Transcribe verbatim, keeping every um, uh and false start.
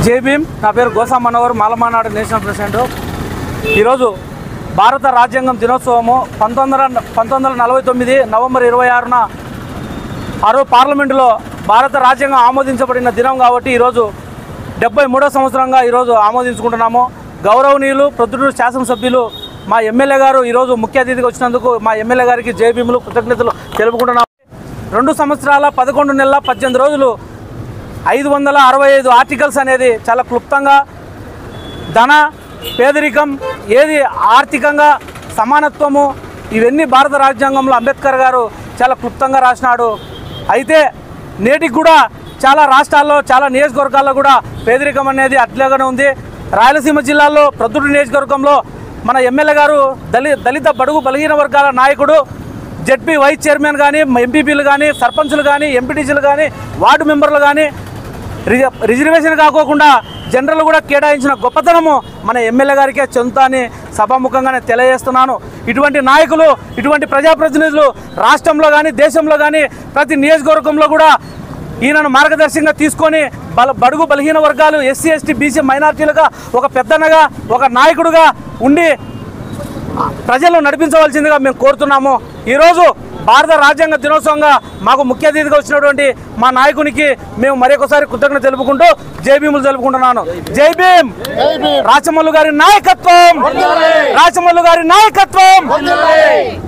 జై భీమ్. నా పేరు గోసా మనోహర్, మాలమానాడు నేషనల్ ప్రెసిడెంట్. ఈరోజు భారత రాజ్యాంగం దినోత్సవము పంతొమ్మిది వందల పంతొమ్మిది వందల నలభై తొమ్మిది నవంబర్ ఇరవై ఆరున ఆరో పార్లమెంటులో భారత రాజ్యాంగం ఆమోదించబడిన దినం కాబట్టి ఈరోజు డెబ్బై మూడో సంవత్సరంగా ఈరోజు ఆమోదించుకుంటున్నాము. గౌరవనీయులు ప్రొద్దుటూరు శాసనసభ్యులు మా ఎమ్మెల్యే గారు ఈరోజు ముఖ్య అతిథిగా వచ్చినందుకు మా ఎమ్మెల్యే గారికి జై భీములు కృతజ్ఞతలు తెలుపుకుంటున్నాము. రెండు సంవత్సరాల పదకొండు నెలల పద్దెనిమిది రోజులు ఐదు వందల అరవై ఐదు ఆర్టికల్స్ అనేది చాలా క్లుప్తంగా ధన పేదరికం ఏది ఆర్థికంగా సమానత్వము ఇవన్నీ భారత రాజ్యాంగంలో అంబేద్కర్ గారు చాలా క్లుప్తంగా రాసినాడు. అయితే నేటికి కూడా చాలా రాష్ట్రాల్లో చాలా నియోజకవర్గాల్లో కూడా పేదరికం అనేది అట్లాగానే ఉంది. రాయలసీమ జిల్లాలో ప్రొద్దుటూరు నియోజకవర్గంలో మన ఎమ్మెల్యే గారు దళి దళిత బడుగు బలహీన వర్గాల నాయకుడు, జెడ్పీ వైస్ చైర్మన్ కానీ, ఎంపీపీలు కానీ, సర్పంచులు కానీ, ఎంపీటీసీలు కానీ, వార్డు మెంబర్లు కానీ రిజర్వేషన్ కాకోకుండా జనరల్ కూడా కేటాయించిన గొప్పతనము మన ఎమ్మెల్యే గారికే చెందుతాని సభాముఖంగానే తెలియజేస్తున్నాను. ఇటువంటి నాయకులు, ఇటువంటి ప్రజాప్రతినిధులు రాష్ట్రంలో కానీ దేశంలో కానీ ప్రతి నియోజకవర్గంలో కూడా ఈయనను మార్గదర్శకంగా తీసుకొని బల బడుగు బలహీన వర్గాలు, ఎస్సీ ఎస్టీ బీసీ మైనార్టీలుగా ఒక పెద్దనగా ఒక నాయకుడుగా ఉండి ప్రజలను నడిపించవలసిందిగా మేము కోరుతున్నాము. ఈరోజు భారత రాజ్యాంగ దినోత్సవంగా మాకు ముఖ్య అతిథిగా వచ్చినటువంటి మా నాయకునికి మేము మరొకసారి కృతజ్ఞత తెలుపుకుంటూ జై భీములు తెలుపుకుంటున్నాను. జై భీమ్. రాచమల్లు గారి నాయకత్వం, రాచమల్లు గారి నాయకత్వం.